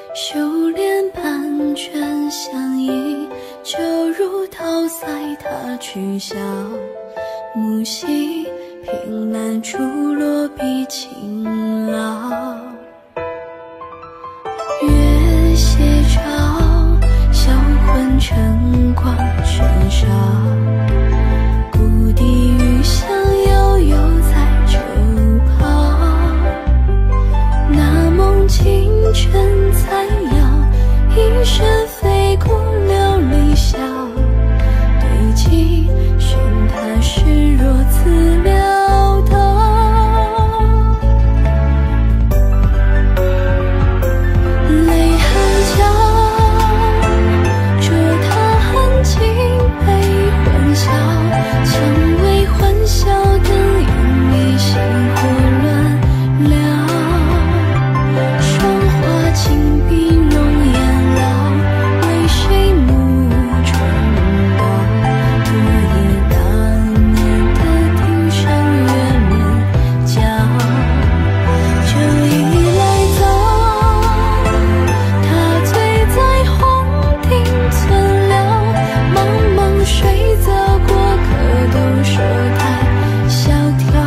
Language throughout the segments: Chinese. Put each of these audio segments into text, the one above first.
修炼盘旋相依，就如桃腮他取笑。木兮凭栏处落笔轻劳。月斜照，销魂晨光甚少。故地余香悠悠在周抛。那梦清晨残摇，一身飞过琉璃晓。对镜寻他时若自潦倒。泪痕交，着他含情被混淆。蔷薇欢笑等影离星火乱了。霜花轻笔容颜老，为谁暮春高？昨夜那年的庭上月面娇。这一来早，他醉在黄庭存了。茫茫水泽过客都说太萧条。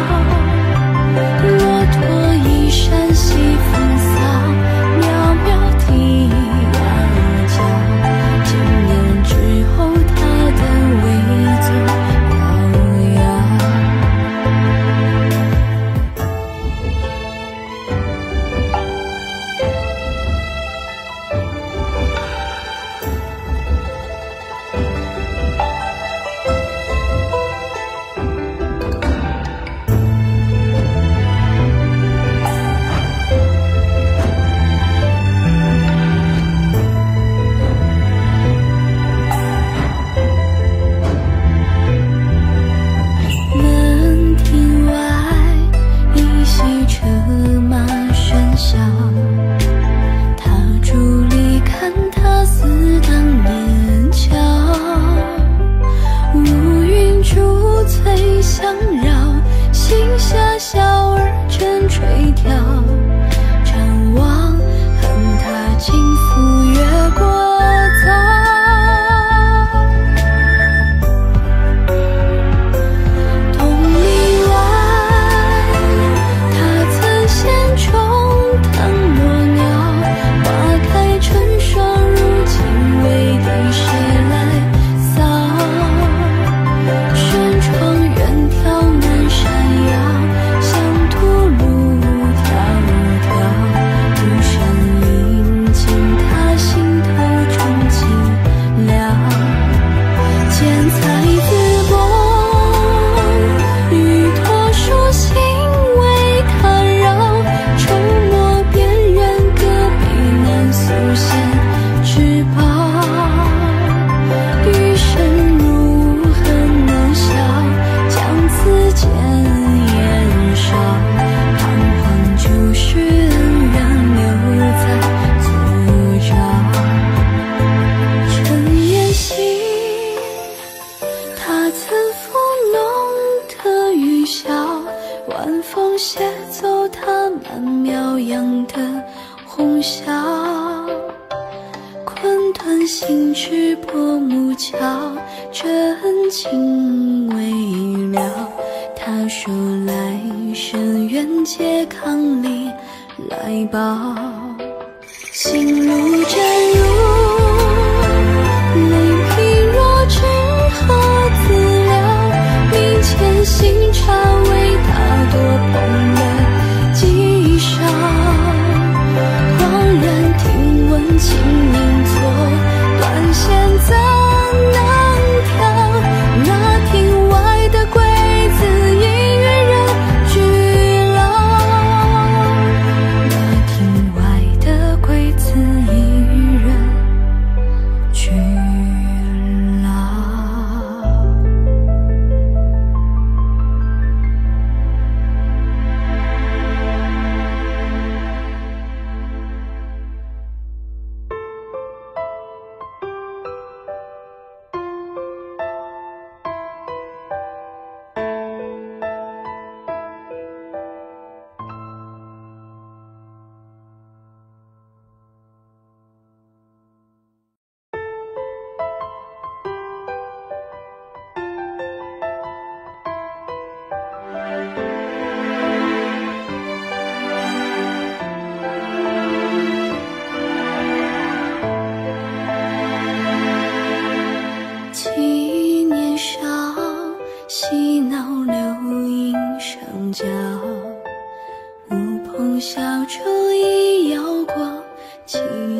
骆驼衣衫西风骚，渺渺啼羊角。经年之后他的微坐摇摇。门庭外，依稀车马喧嚣。他伫立看他似当年俏。乌云珠翠相绕，心下小儿正垂髫。展望恨他轻抚越过早。东篱外，他曾衔虫腾落鸟。花开成霜，如今为敌谁来扫？轩窗远眺南山遥，乡土路迢迢。孤山隐进他心头中寂寥。见才自宫，玉托书信为他绕。筹莫边缘，隔壁难诉闲之报。余生如何能消？将此间言少。彷徨就是恩怨留在左照。尘烟兮，他曾抚弄的雨潇。晚风携走他曼妙样的红绡。困顿心智薄暮桥，真情未了。他说来生愿借康里来报。心如真如，泪披若知何自了。明前新茶为他多捧了几勺。恍然听闻清音错，断弦怎能调？那庭外的桂子已与人俱老。那庭外的桂子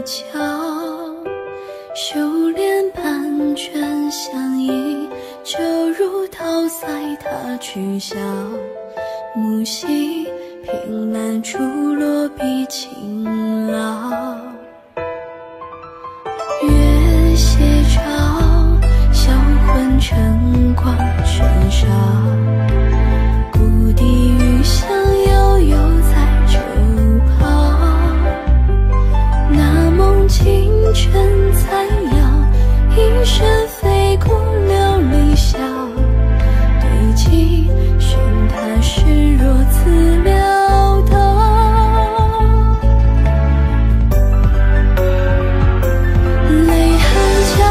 桥，修炼盘旋相依，就如桃腮他取笑。木兮凭栏处落笔轻劳，月斜照，销魂晨光喧嚣。故地余香悠悠在周抛，那梦清晨残摇，一身飞过琉璃笑。对镜寻他时若自潦倒，泪痕交，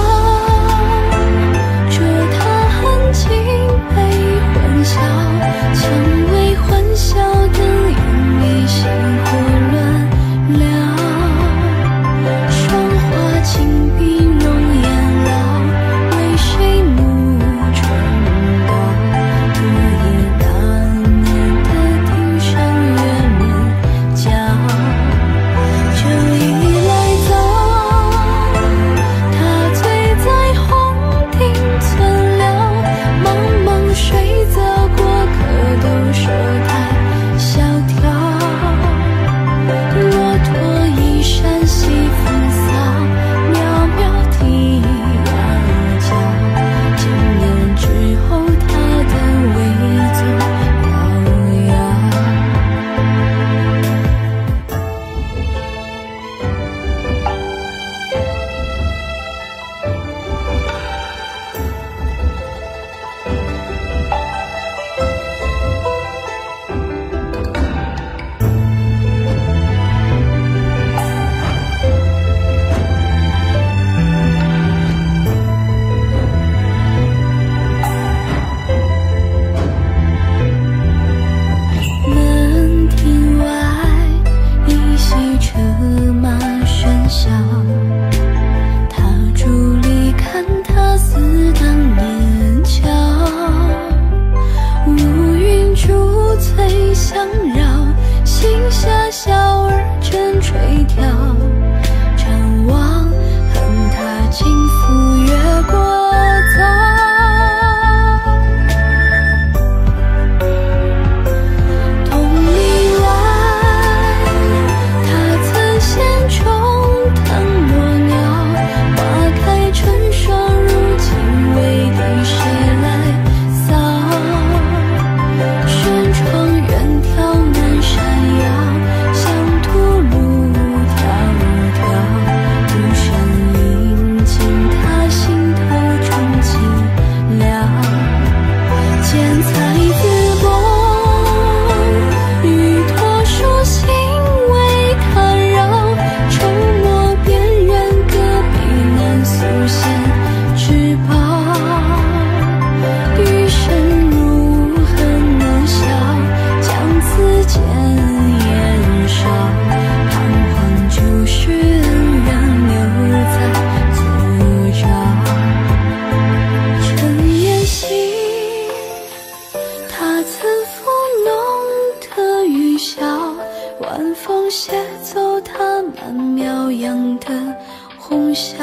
捉他含情被混淆。蔷薇欢笑灯影里星火乱了，霜花轻笔容颜老，为谁暮春高？昨夜那年的庭上月轮角，酒意来早，他醉在红亭存了，茫茫水泽过客都说太萧条。骆驼衣衫西风骚，渺渺啼羊角。千年之后他的微踪遥遥。门庭外依稀车马喧嚣，他伫立看他似当年俏。乌云珠翠相绕，心下小儿正垂髫。展望恨他轻抚越过早。同里外，他曾衔虫腾落鸟，花开成霜，如今为敌谁来扫？轩窗远眺南山腰，乡土路迢迢，独山临近他心头中寂寥。见才自薄，玉托书信为他绕，筹莫辨认隔壁难诉闲之宝。余生如何能消，将此间烟烧，彷徨旧时恩怨留在左照。尘烟稀，他曾抚弄的雨潇，晚风携走他曼苗扬的红绡。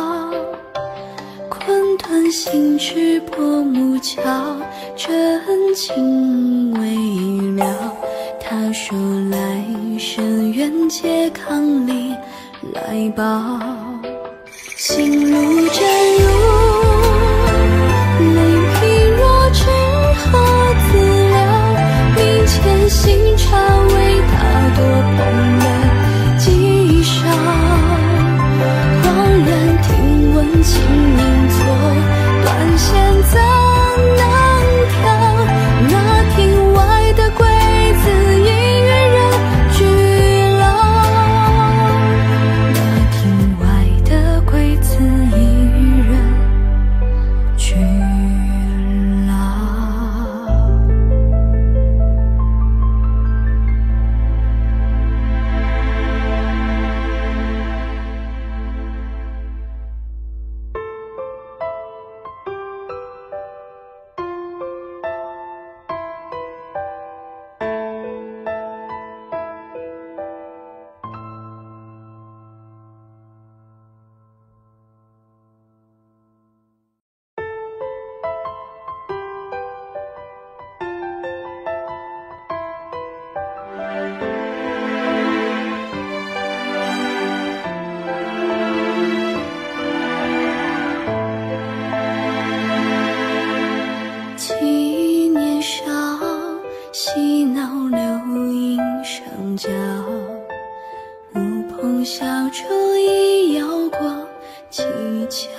困顿心知薄暮桥，真情未了。他说来生愿借康里来报，心如真如，泪平若知何自了。明前新茶为他多捧了几勺，恍然听闻清音错，断弦怎能调？那庭外的桂子已与人俱老，那庭外的桂子已与人俱老。 竹已摇过几桥，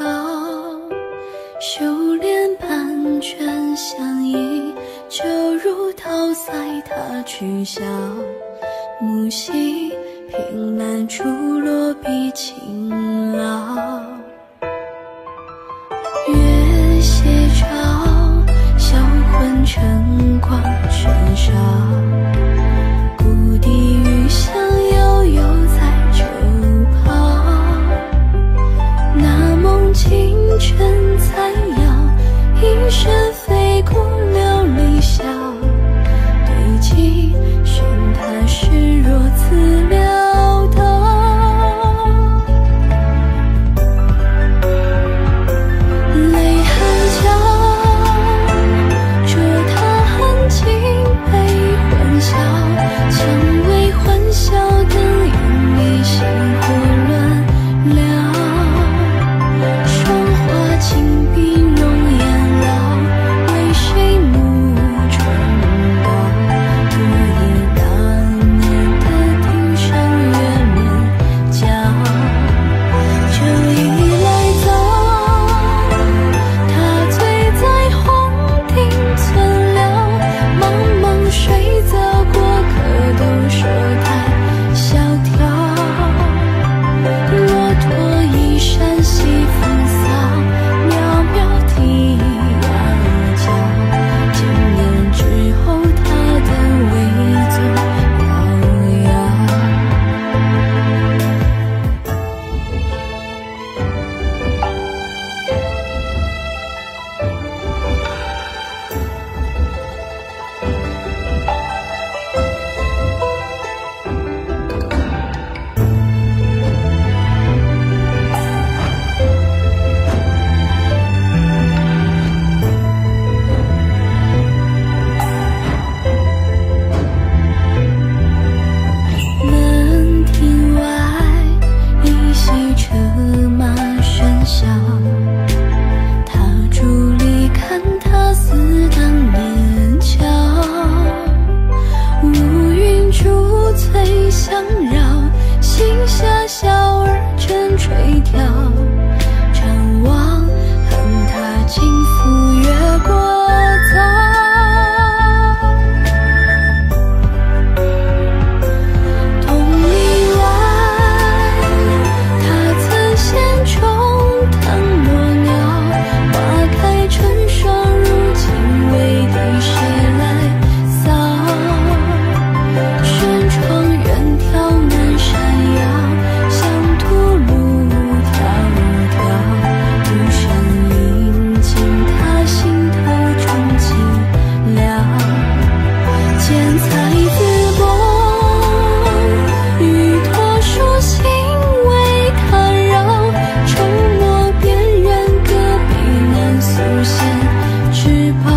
修炼盘旋相依，就如桃腮他取笑。木兮凭栏处落笔轻劳，月斜照，销魂晨光喧嚣。故地余香悠悠在周抛，那梦清晨残摇，一身飞过琉璃晓。对镜寻他时若自潦倒，泪含娇，捉他含情被混淆，蔷薇欢笑灯影里星火乱了，霜花轻笔容颜老，为谁暮春高？昨夜当年的庭上月轮角，这一来早，他醉在黄庭存了，茫茫水泽过客都说太萧条。骆驼衣衫西风骚，渺渺啼羊角。经年之后，他的微坐摇摇。门庭外，依稀车马喧嚣。他伫立看他似当年俏，乌云珠翠相绕，心下小儿正垂髫。张望恨他轻抚越过早。东篱外，他曾衔虫唐落鸟，花开成霜，如今为敌谁来扫？轩窗远眺南山腰，乡土路迢迢，独上饮尽他心头中寂寥。见才自薄，玉托书信为他绕，筹莫辨认隔壁难诉闲之宝。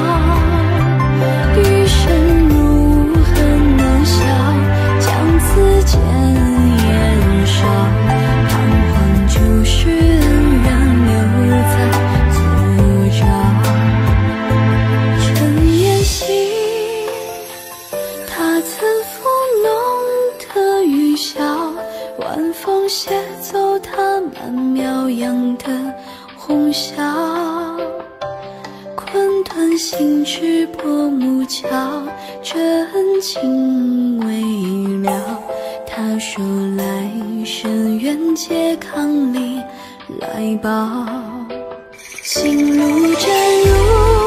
余生如何能消，将此间言少，彷徨旧事恩怨留在昨朝。尘烟兮，他曾抚弄的雨潇，晚风携走他曼妙样的红绡。困顿心智薄暮桥，真情未了。他说来生愿借康里来报，心如真如，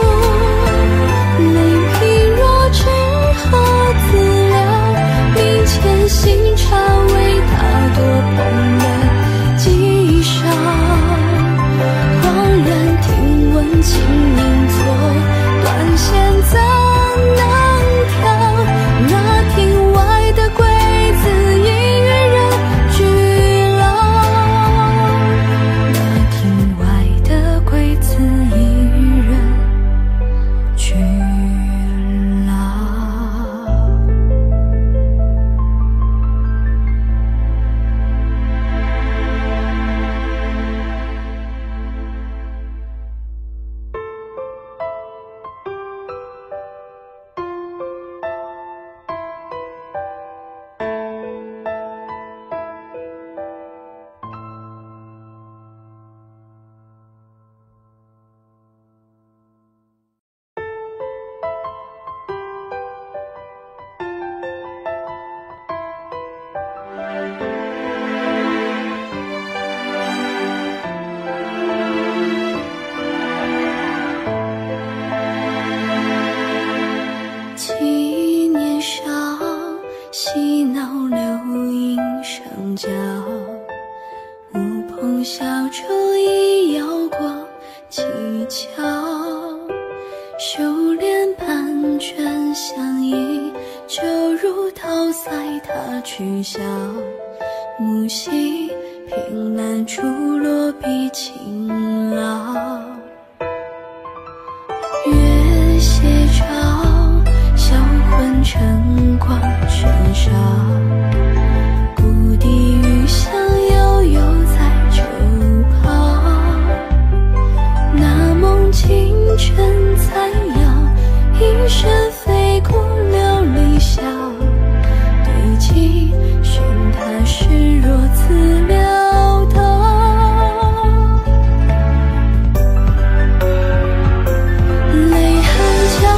泪披若知何自了？明前新茶为他多捧了几勺，恍然听闻轻盈作，断弦怎能调？那庭外的桂子已与人俱老，那庭外的桂子已与人小舟已摇过几桥，修炼盘旋相依，就如桃腮他取笑。木兮凭栏处落笔轻劳，月斜照，销魂晨光喧嚣。故地余香悠悠在周抛，那梦清晨残摇，一身飞过琉璃晓。对镜寻他时若自潦倒，泪痕交，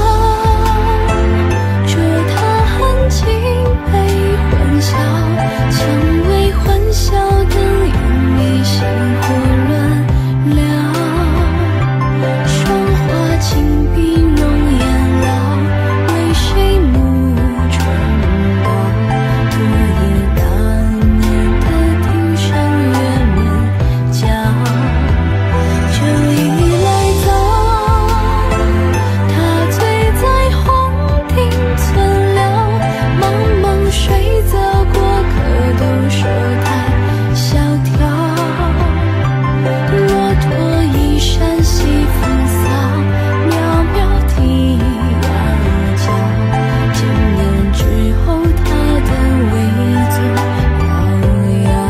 捉他含情被混淆。蔷薇欢笑灯影里，星火乱了。霜花轻笔容颜老，为谁暮春到？昨夜当年的庭上月面娇，这一来早，他醉在黄庭存了。茫茫水泽过客都说太萧条，骆驼衣衫西风骚，渺渺啼羊角。经年之后他的微坐摇摇。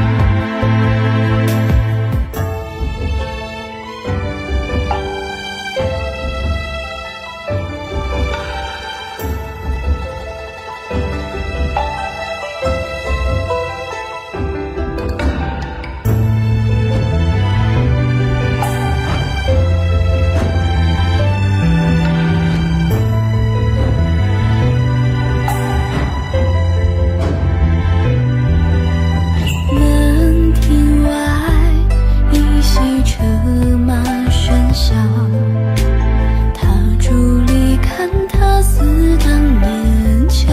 门庭外，依稀车马喧嚣。他伫立看他似当年俏，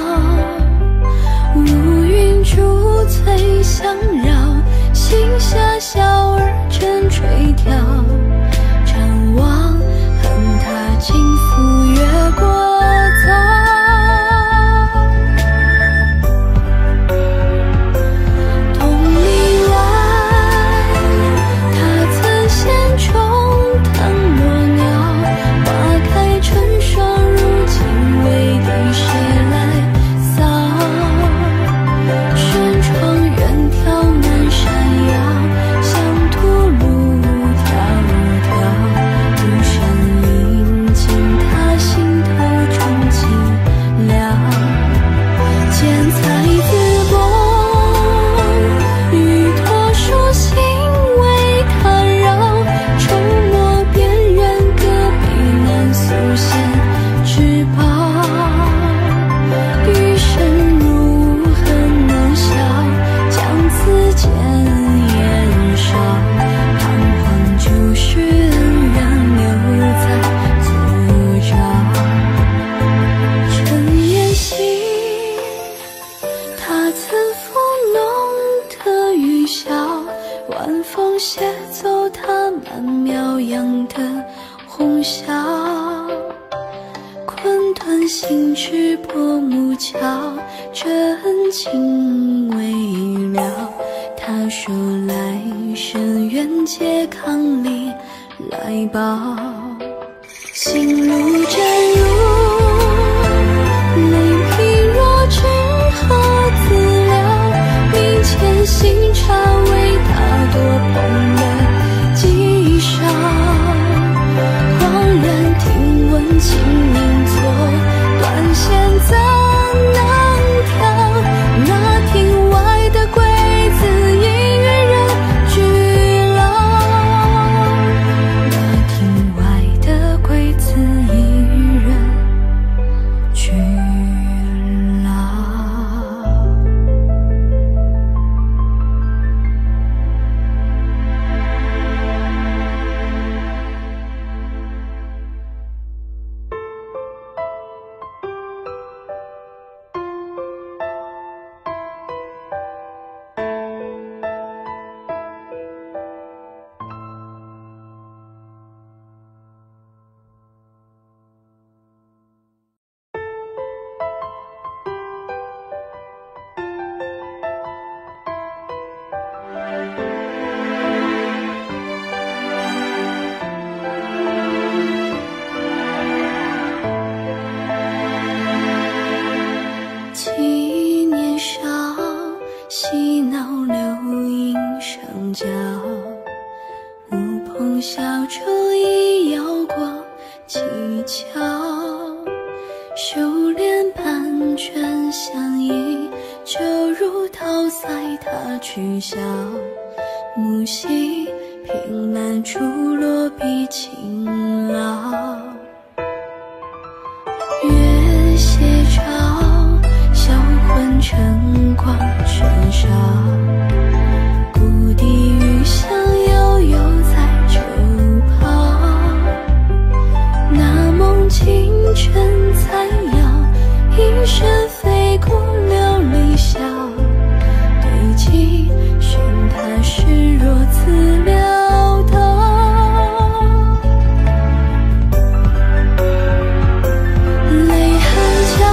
乌云珠翠相绕，心下小儿正垂髫。张望恨他轻抚越过早。东篱外，他曾衔虫腾落鸟。花开成霜，如今为敌谁来扫？轩窗远眺南山腰，乡土路迢迢。孤山临近，他心头充寂寥。见才自宫，玉托书信为他绕。筹莫边缘，隔壁难诉闲之报。余生如何能消？将此间言少。彷徨旧事恩怨留在昨朝。尘烟兮，他曾抚弄的雨潇。晚风携走他曼妙样的红绡。困顿心智薄暮桥，真情未了。他说来生愿借康里来报。心如真如，泪披若知何自了。明前新茶为他多捧了几勺。恍然听闻清明错，断弦怎能调？那庭外的桂子已与人俱老。那庭外的桂子已与人角，乌篷小舟已摇过七桥，修炼盘旋相依，就如桃腮他取笑，木兮凭栏处落笔轻劳。月斜照，销魂晨光喧嚣，故地余香悠悠在周抛。那梦清晨残摇，一身飞过琉璃笑，对镜寻他时若自潦倒。泪痕交，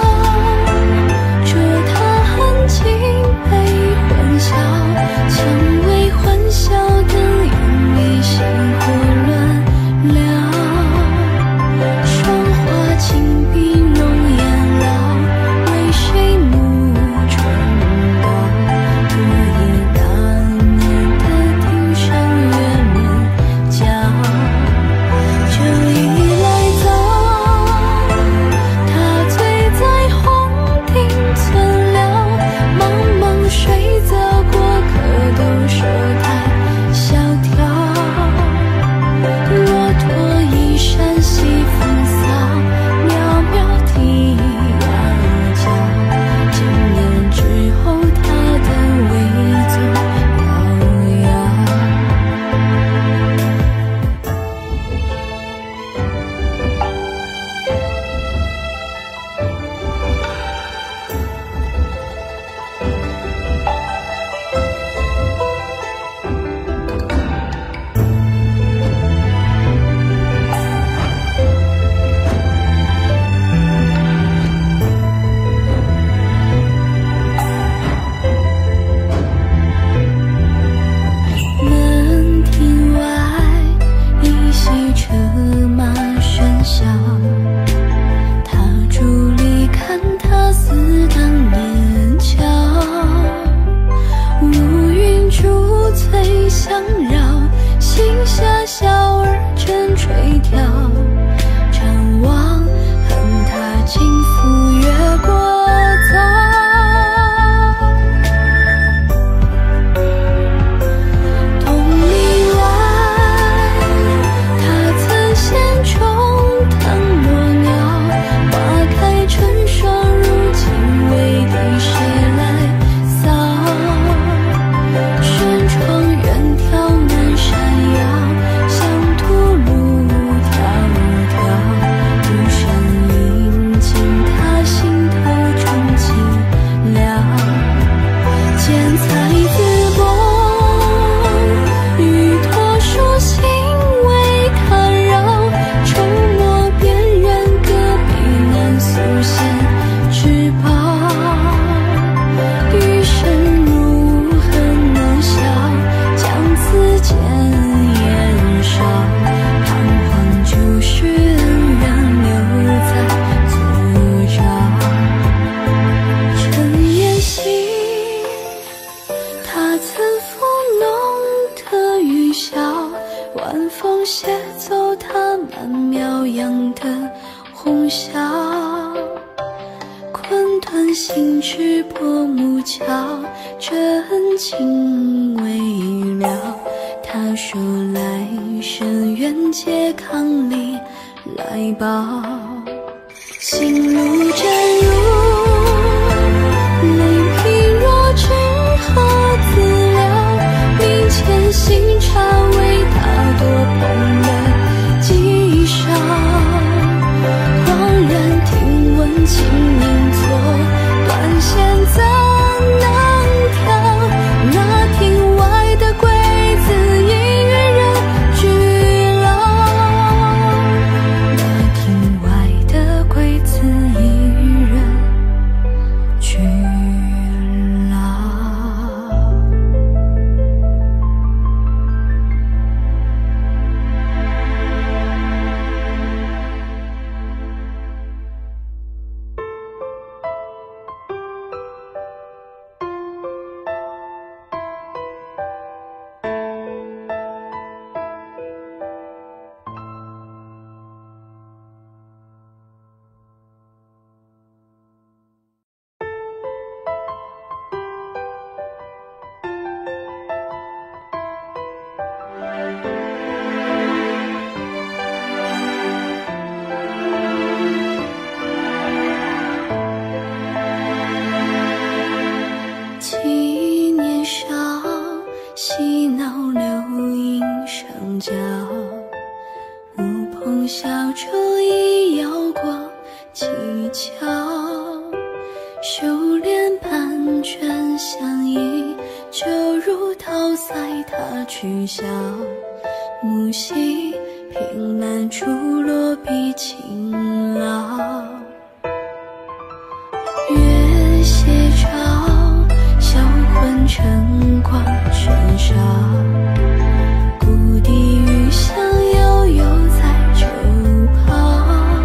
捉他含情被混淆，蔷薇欢笑灯影里星火乱了，霜花轻笔容颜老，为谁暮春高？隔夜当年的庭上月轮角，酒意来早，他醉在黄庭存了，茫茫水泽过客都说太萧条。骆驼衣衫西风骚，渺渺啼羊角，经年之后他的微踪遥遥。门庭外，依稀车马喧嚣，他伫立看他似当年俏，乌云珠翠相绕，心下小儿正垂髫，张望恨他轻抚越过早。冬里外，他曾衔虫腾落鸟，花开成霜，如今为敌谁来扫？轩窗远眺南山腰，乡土路迢迢，独身饮尽他心头中寂寥。见才自薄，玉托书信未堪扰，筹莫辨认隔壁难诉闲之宝。余生如何能消，将此间言少，彷徨旧事恩怨留在昨朝。尘烟稀，他曾抚弄的雨潇，晚风携走他曼苗扬的红绡。困顿心知薄暮桥，真情未了。他说来生愿借康里来报，心如真如，泪平若知何自了？明前新茶为他多捧了几勺，恍然听闻轻盈错，断弦怎能调？那庭外的桂子已与人俱老，那庭外的桂子已与嬉闹流萤上角，乌篷小舟一摇过七桥，修炼盘旋相依，就如桃腮他取笑，木兮凭栏处落笔轻劳。月斜照，销魂晨光喧嚣，故地余香悠悠在周抛。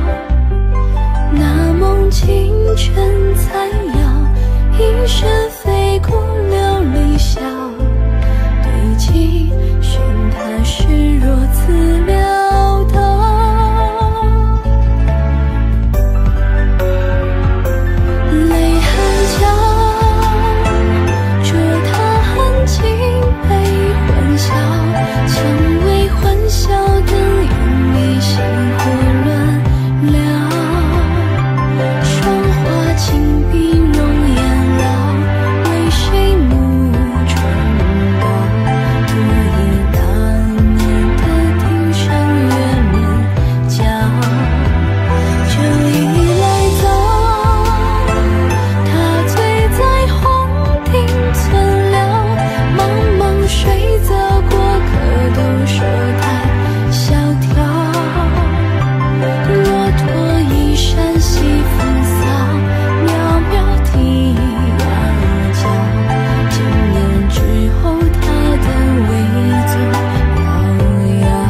那梦清晨残摇，一身飞过琉璃晓，对镜寻他时若自潦倒。泪痕交，着他含情被混淆，蔷薇欢笑灯影里星火乱了，霜花轻笔容颜老，为谁暮春高？昨夜当年的庭上月轮角，这一来走，他醉在红亭存了，茫茫水泽过客都说太萧条。骆驼衣衫西风骚，渺渺啼羊角，经年之后他的微坐摇摇。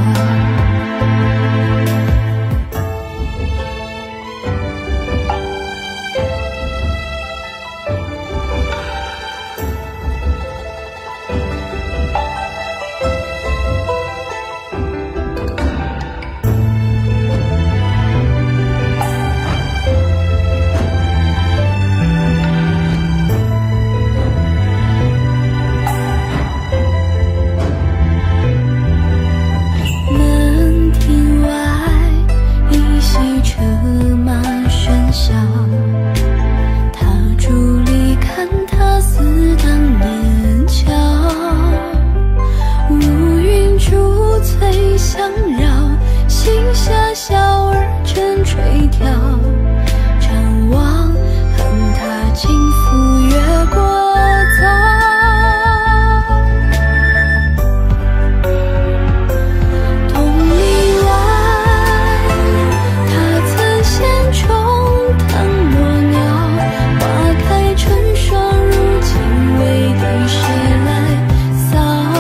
门庭外，依稀车马喧嚣，他伫立看他似当年俏，乌云珠翠相绕，心下小儿正垂髫，张望恨他轻抚越过早。东篱外，他曾衔虫唐落鸟，花开成霜，如今为敌谁来扫？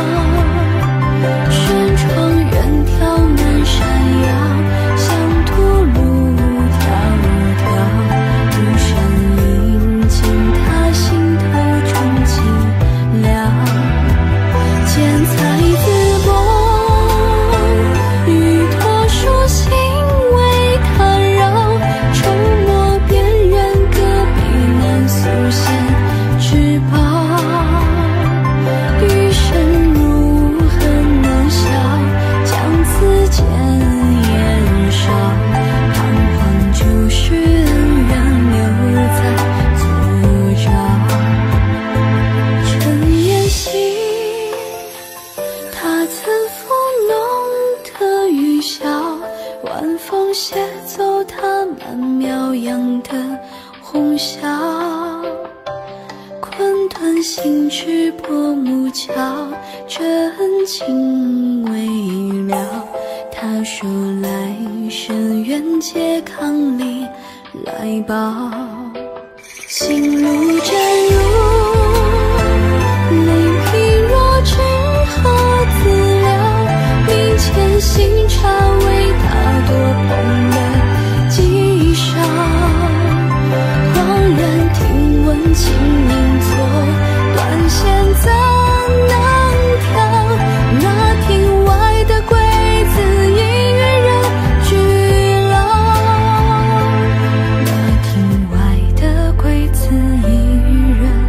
轩窗远眺南山腰，乡土路迢迢，独上饮尽他心头充寂寥。见才自梦，玉托书信为他绕，筹莫边缘隔壁难诉闲之报。余生如何能消，将此间言少，彷徨旧事恩怨留在昨朝。尘烟稀，他曾抚弄的雨潇，晚风携走他曼妙样的红绡。困顿行至薄暮桥，真情未了。他说来生愿借康里来报，心如真如，泪披若知何自了？明前新茶为他多捧了几勺，恍然听闻清音作，断弦怎能调？那庭外的桂子已与人俱老，那庭外的桂子已与人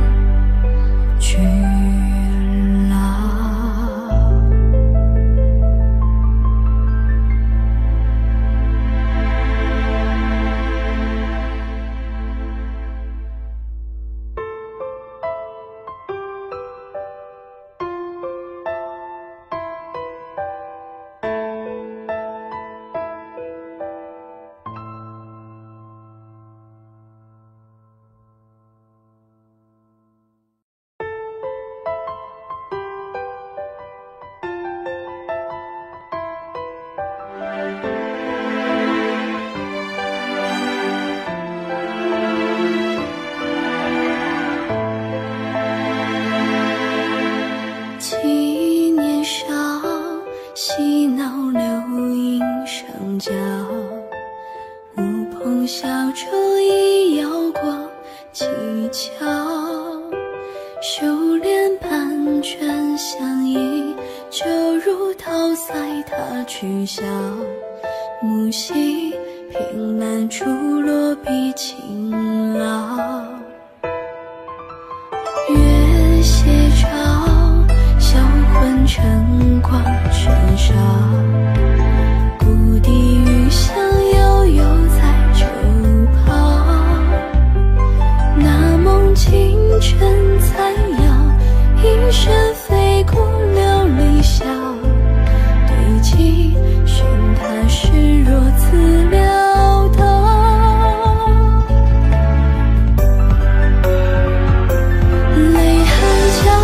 记年少，嬉闹流萤上角，乌篷小舟已摇过几桥，修炼半卷相依，就如桃腮他取笑，木兮凭栏处落笔轻劳。月斜照，销魂晨光喧嚣，故地余香悠悠在周抛。那梦清晨残摇，一身飞过琉璃晓，对镜寻他时若自潦倒。泪痕交，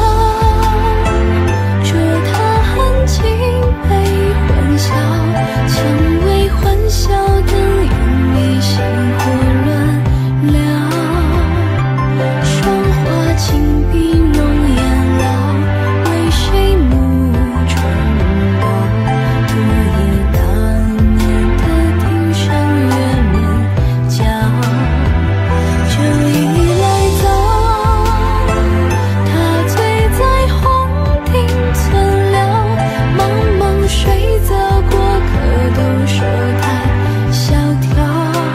捉他含情悲欢笑，蔷薇欢笑灯影里星火乱了，霜花轻笔容颜老，为谁暮春高？昨夜当年的庭上月面娇，这一来早，他醉在黄庭存了，茫茫水泽过客都说太萧条。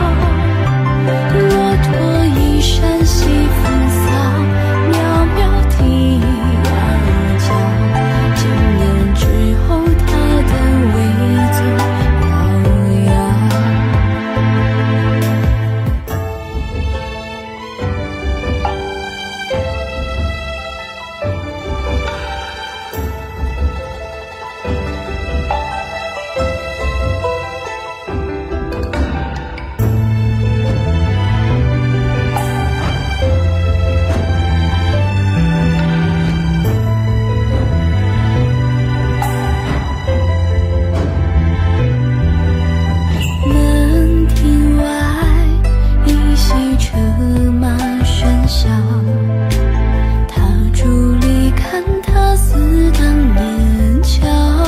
骆驼衣衫西风骚，渺渺啼羊角，经年之后他的微坐摇摇。门庭外，依稀车马喧嚣，他伫立看他似当年俏，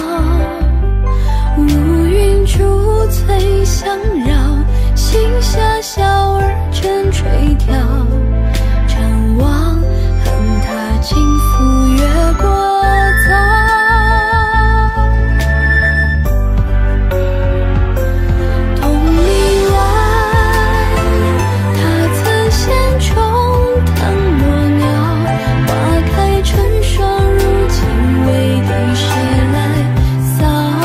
乌云珠翠相绕，心下小儿正垂髫，张望恨他轻抚越过早。东篱外，他曾衔虫腾落鸟，花开成霜，如今为敌谁来扫？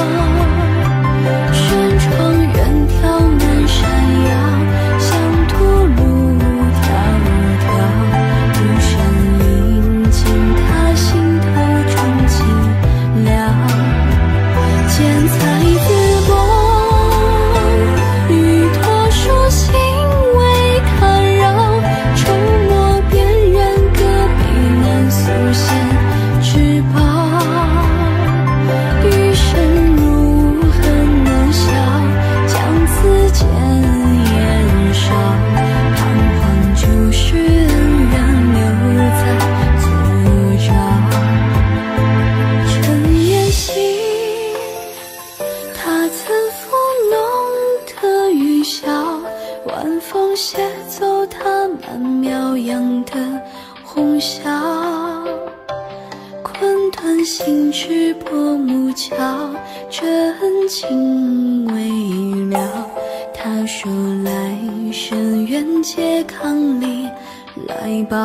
轩窗远眺南山遥，乡土路迢迢，孤身饮尽他心头中寂寥。见才自宫，玉托书信为他绕，筹莫边缘隔壁难诉闲之宝。余生如何能消，将此间烟烧，彷徨就是恩怨留在左照。尘烟兮，他曾抚弄的云霄，晚风携走他曼妙样的红绡。困顿行至薄暮桥，真情未了。他说来生愿借康里来报，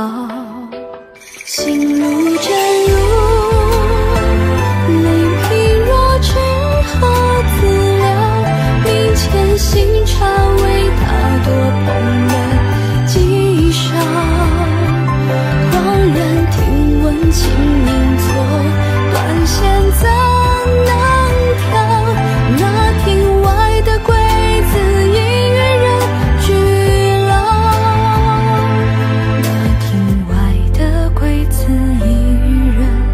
心如针入，泪披若知何自了，明前新茶为他多捧了几勺，恍然听闻清明错，断弦怎能调？那庭外的桂子已与人俱老，那庭外的桂子已与人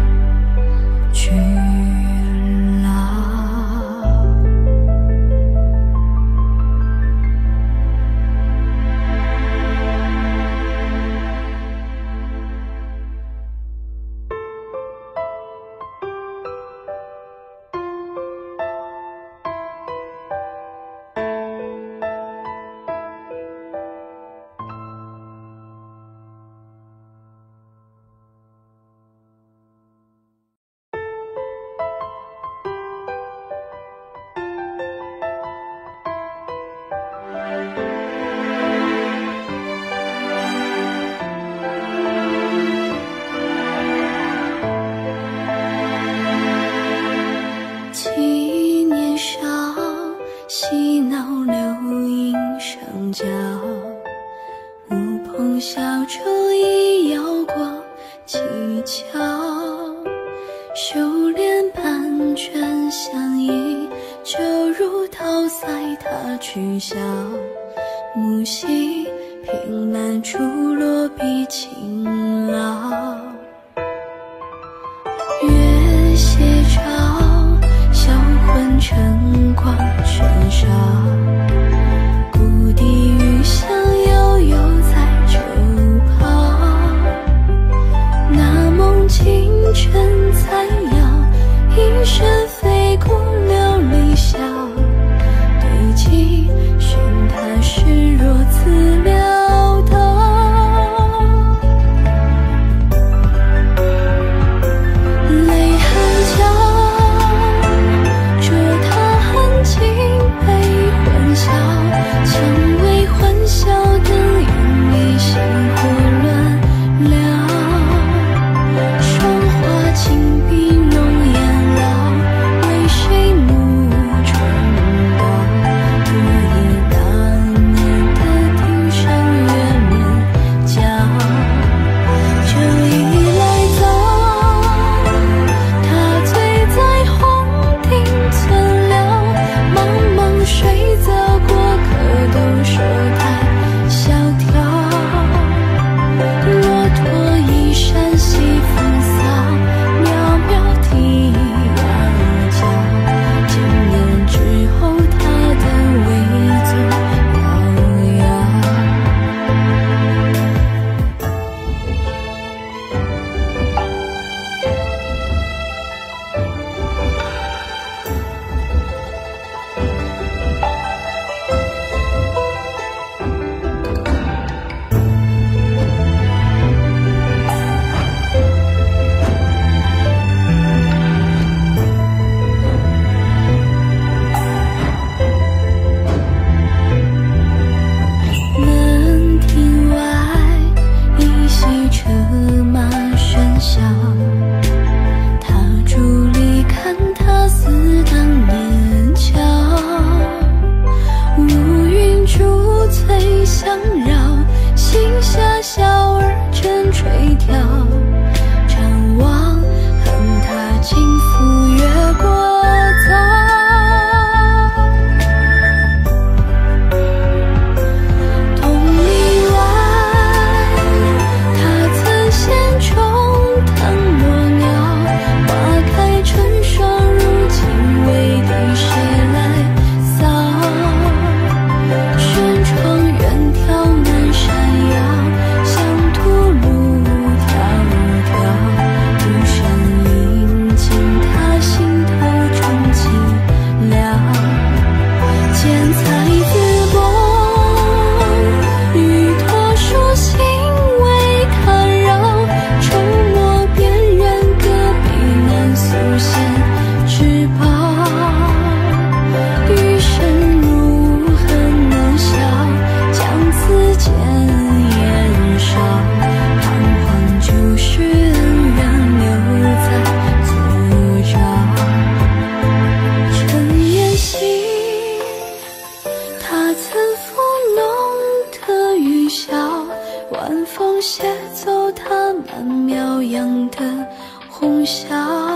修炼盘旋相依，就如桃腮他取笑。木兮凭栏处落笔轻劳。月斜照，销魂晨光喧嚣。故地余香悠悠在周抛。那梦清晨残摇，一身飞过琉璃晓。对镜寻他时若自潦倒。泪痕交，捉他含情被混淆。蔷薇欢笑灯影里星火乱了。霜花轻笔容颜老，为谁暮春高？昨夜当年的庭上月面娇。这一来早，他醉在红亭存了。茫茫水泽过客都说太萧条。骆驼衣衫西风骚，渺渺啼羊角。经年之后他的微踪遥遥。门庭外，依稀车马喧嚣。他伫立看他似当年俏。乌云珠翠相绕，心下小儿正垂髫。张望恨他轻抚越过早。东篱外，他曾衔虫腾落鸟。花开成霜，如今为敌谁来扫？轩窗远眺南山腰，乡土路迢迢。独山饮尽他心头中寂寥。见才自薄，玉托书信未堪扰。愁墨辨认，隔壁难诉闲之宝。余生如何能消？将此间言少。彷徨旧时恩怨留在昨朝。尘烟兮，他曾抚弄的雨潇。晚风携走他曼苗扬的红绡。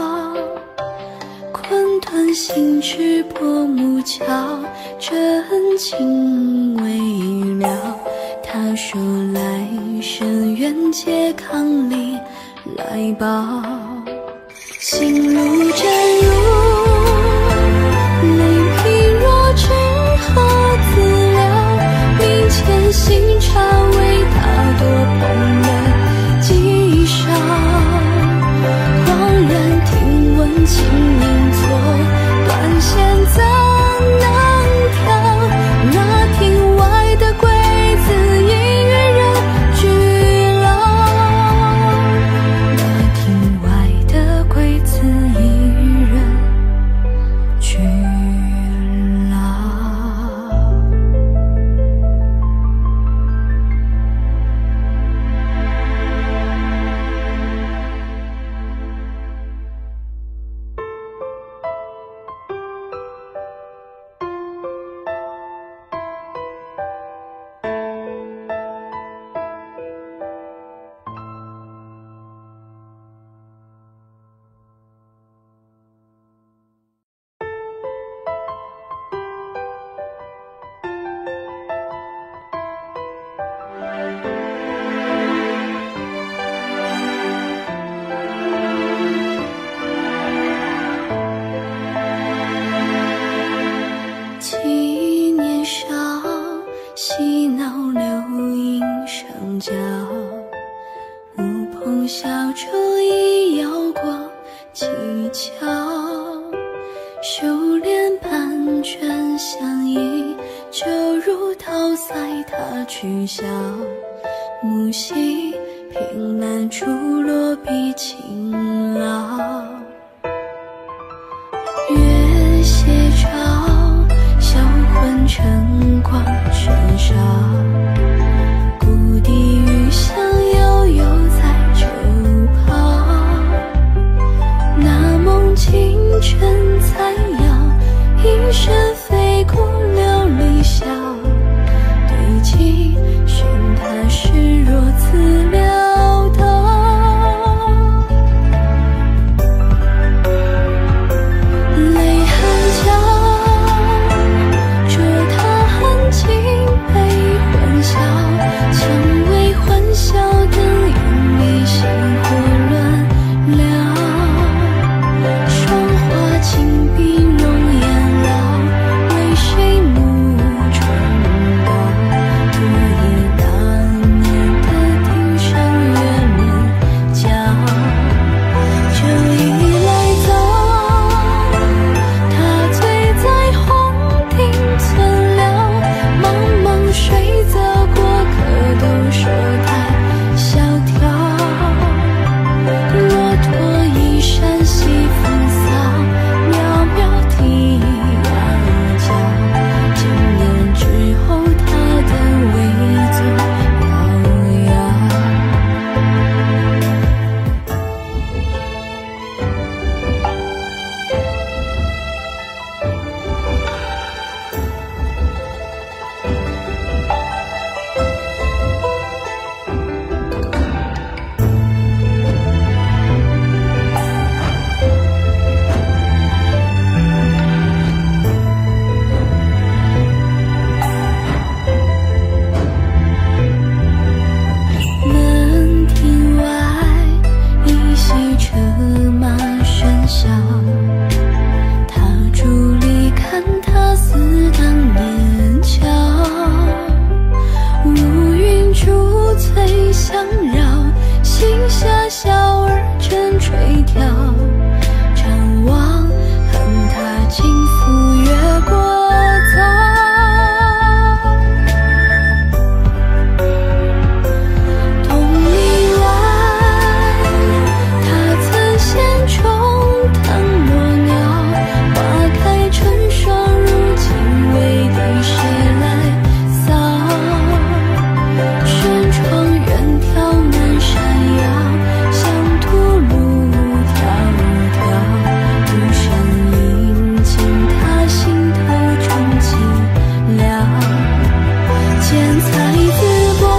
困顿心智薄暮桥，真情未了。他说来生愿借康里来报。心如真如，泪平若知何自了。明前新茶为他多捧了几勺。恍然听闻琴音错，断弦怎能调？那庭外的桂子隐于人俱老。那庭外的桂子隐修炼盘旋相依，就如桃腮他取笑。木兮凭栏处落笔轻劳。月斜照，销魂晨光喧嚣。故地余香悠悠在周抛。那梦清晨残摇，一身飞过琉璃晓。对镜寻他时若自潦倒。泪痕交，着他含情被混淆。蔷薇欢笑，灯影里星火乱了。霜花轻笔容颜老，为谁暮春高？昨夜当年的庭上月轮角，这一来走，他醉在红亭存了。茫茫水泽过客都说太萧条。骆驼衣衫西风骚，渺渺啼羊角。经年之后，他的微坐摇摇。门庭外，依稀车马喧嚣。他伫立看他似当年俏。乌云珠翠相绕，心下小儿正垂髫。张望恨他轻抚越过早。东篱外，他曾衔虫唐落鸟。花开成霜，如今为敌谁来扫？轩窗远眺南山腰，乡土路迢迢。独上饮尽他心头中寂寥。见才自薄，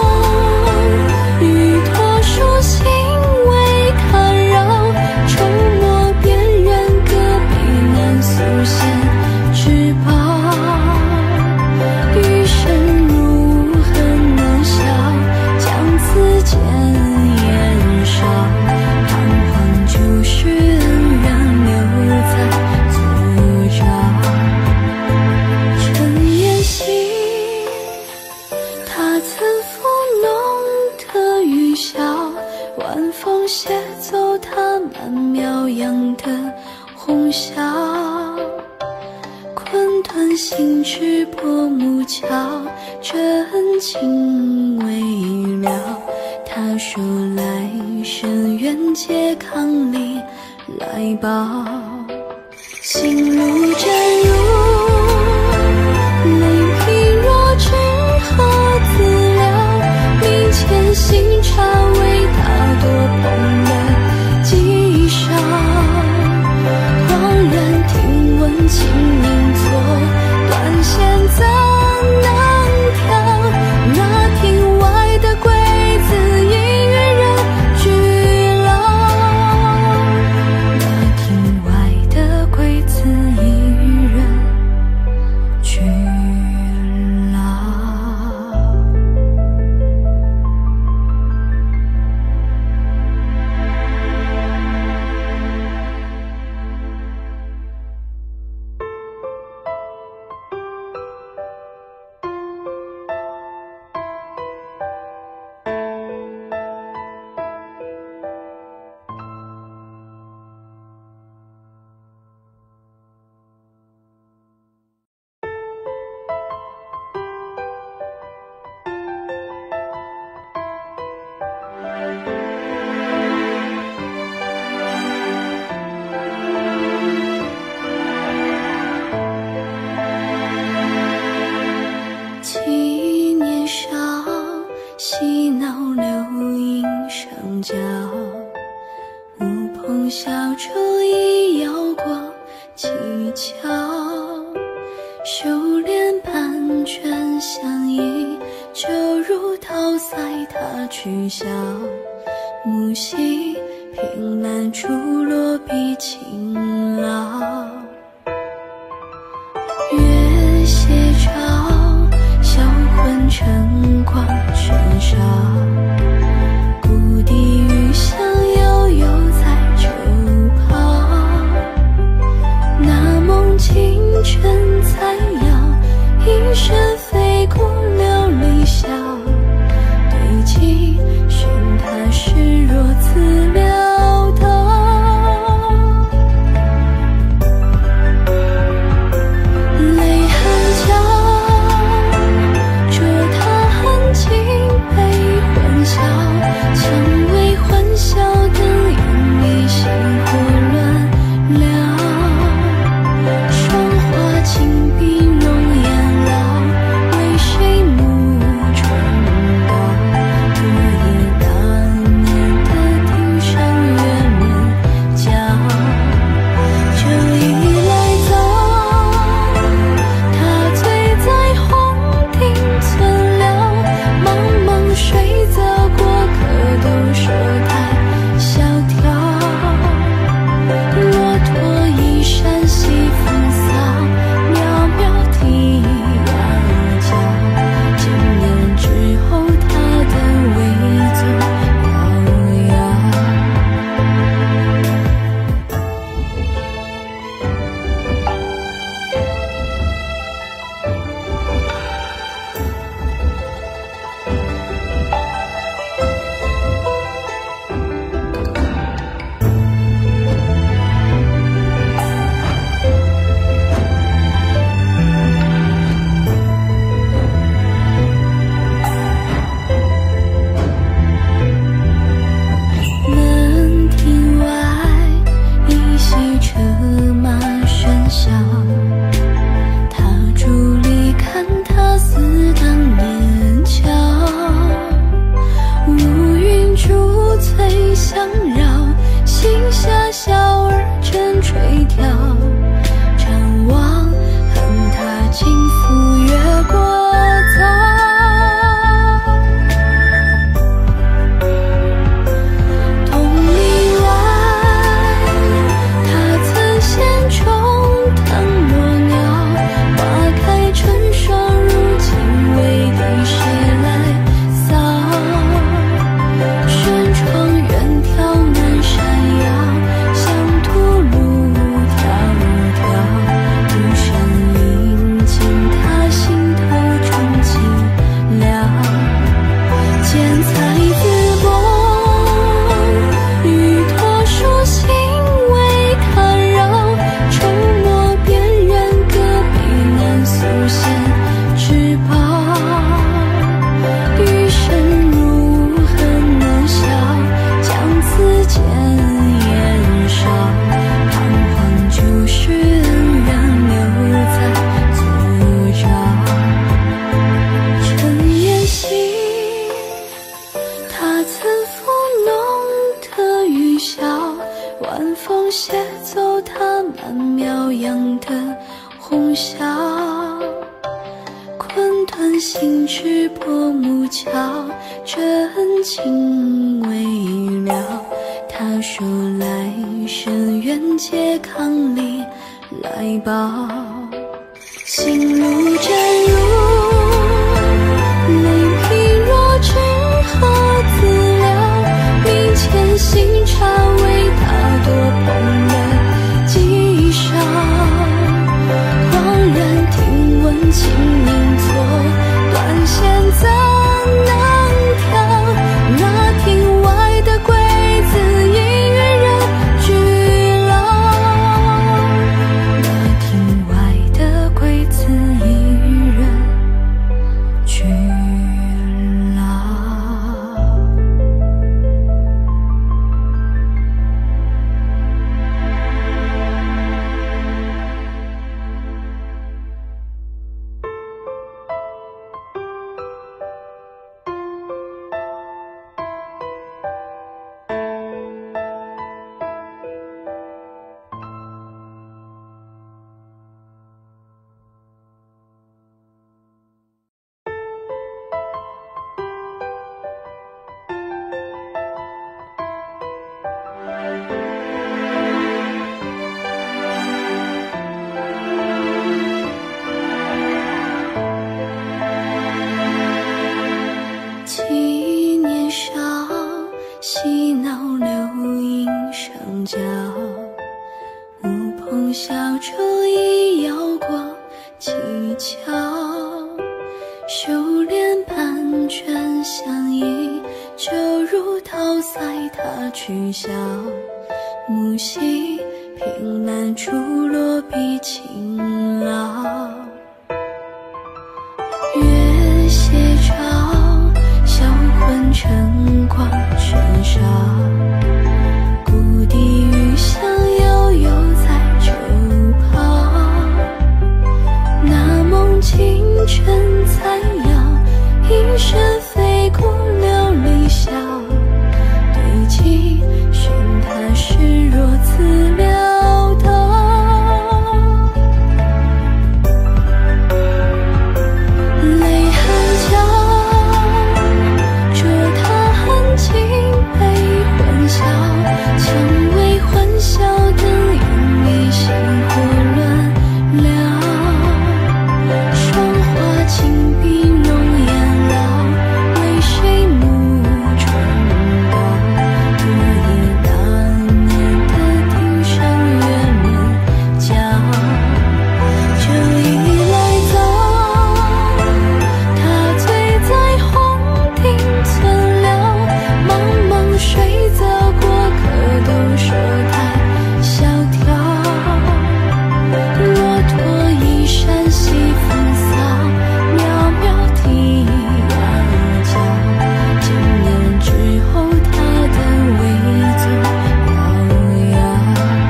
玉托书信未堪扰。筹莫辨认，隔壁难诉闲之报。余生如何能消？将此间言少。彷徨旧事恩怨留在昨朝。尘烟兮，他曾抚弄的雨潇。晚风携走他曼妙样的红绡。困顿心智薄暮桥，真情未了。他说来生愿借康里来报。心如真如，泪披若知何自了。明前新茶为他多捧了几勺。恍然听闻清音作，断弦怎能调？那庭外的桂子已与人俱老。那庭外的桂子已与人俱老。 已摇过几桥，修炼盘旋相依，就如桃腮他取笑。木兮凭栏处落笔轻劳，月斜照，销魂晨光喧嚣。故地余香悠悠在周抛，那梦清晨残摇，一身飞过琉璃晓。对镜寻他时若自潦倒，泪痕交，捉他含情被混淆。蔷薇欢笑灯影里，星火乱了。霜花轻笔容颜老，为谁暮春高？昨夜那年的庭上月面娇，这一来早，他醉在黄庭存了。茫茫水泽过客，都说太萧条。骆驼衣衫西风骚，渺渺啼羊角。经年之后，他的微坐摇摇。门庭外，依稀车马喧嚣。他伫立看他似当年俏，乌云珠翠相绕，心下小儿正垂髫。张望恨他轻抚越过早。东篱外，他曾衔虫腾落鸟。花开成霜，如今为敌谁来扫？轩窗远眺南山腰，乡土路迢迢。独山临近，他心头中寂寥。见才自薄，玉托书信为他绕。筹莫边缘，隔壁难诉闲之报。余生如何能消？将此间言少。彷徨旧事，恩怨留在昨朝。尘烟兮，他曾抚弄的雨潇。晚风携走他曼妙样的红绡。困顿心智破木桥，真情未了。他说来生愿借康里来报。心如真如，泪披若知何自了。明前新茶为他多捧了几勺。恍然听闻清音错，断弦怎能调？那庭外的桂子已与人俱老。那庭外的桂子已与人俱老。 呼啸出一摇过七桥，修炼盘旋相依，就如桃腮他取笑。木兮凭栏处落笔轻劳，月斜照，销魂晨光喧嚣。故地余香悠悠在周抛，那梦清晨残摇，一身飞过琉璃笑。对镜寻他时若自潦倒，泪痕交，捉他含情被混淆。蔷薇欢笑灯影里星火乱了，霜花轻笔容颜老，为谁暮春高？昨夜那年的庭上月轮角，这一来早，他醉在红亭存了，茫茫水泽过客都说太萧条。骆驼衣衫西风骚，渺渺啼羊角。经年之后他的微坐摇摇。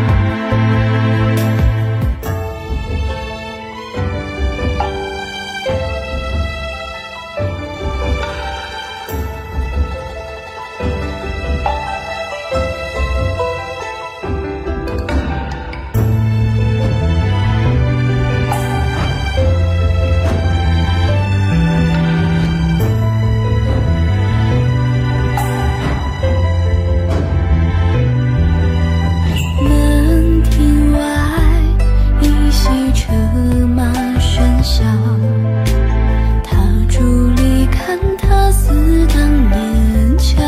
门庭外依稀车马喧嚣，他伫立看他似当年俏。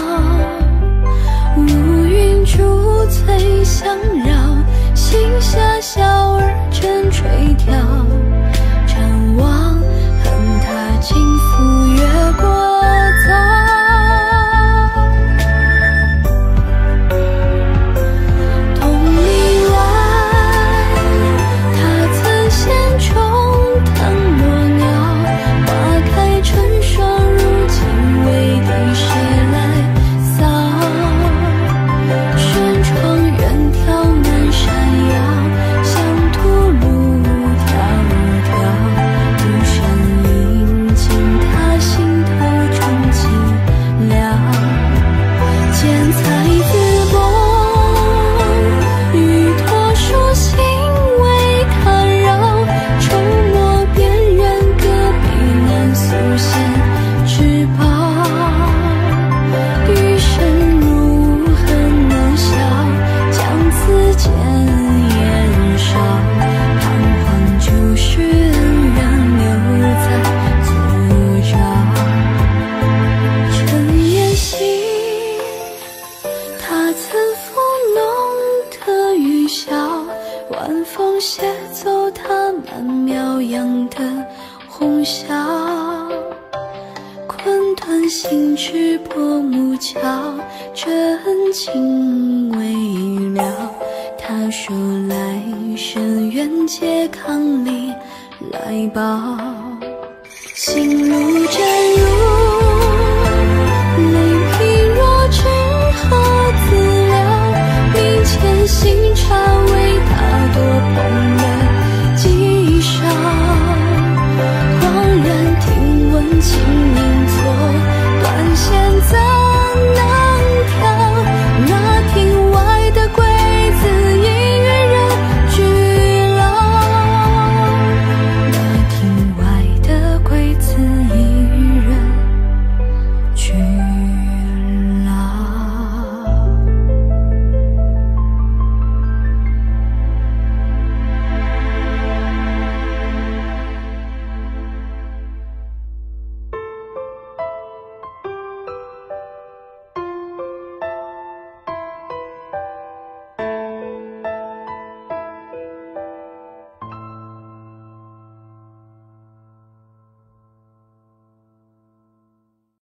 乌云珠翠相绕，心下小儿正垂髫。展望恨他轻抚越过早。晚风携走他曼妙样的红绡，困顿心智薄暮桥，真情未了。他说来生愿借康里来报，心如针